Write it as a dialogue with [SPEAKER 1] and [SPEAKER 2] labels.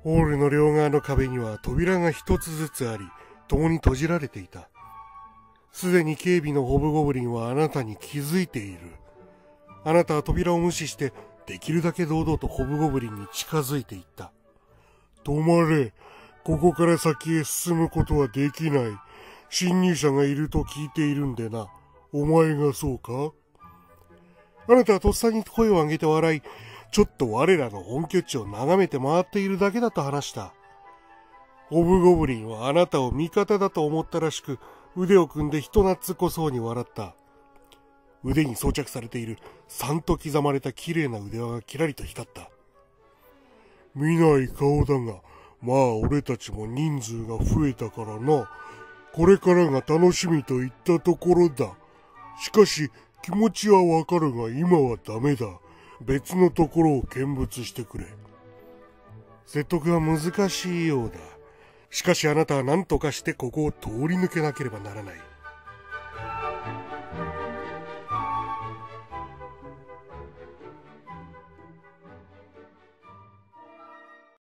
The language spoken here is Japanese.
[SPEAKER 1] ホールの両側の壁には扉が一つずつあり、共に閉じられていた。すでに警備のホブゴブリンはあなたに気づいている。あなたは扉を無視して、できるだけ堂々とホブゴブリンに近づいていった。止まれ。ここから先へ進むことはできない。侵入者がいると聞いているんでな。お前がそうか？あなたはとっさに声を上げて笑い、ちょっと我らの本拠地を眺めて回っているだけだと話した。ホブゴブリンはあなたを味方だと思ったらしく、腕を組んで人懐っこそうに笑った。腕に装着されている3と刻まれた綺麗な腕輪がキラリと光った。見ない顔だが、まあ俺たちも人数が増えたからな。これからが楽しみといったところだ。しかし気持ちはわかるが今はダメだ。別のところを見物してくれ。説得は難しいようだ。しかしあなたは何とかしてここを通り抜けなければならない。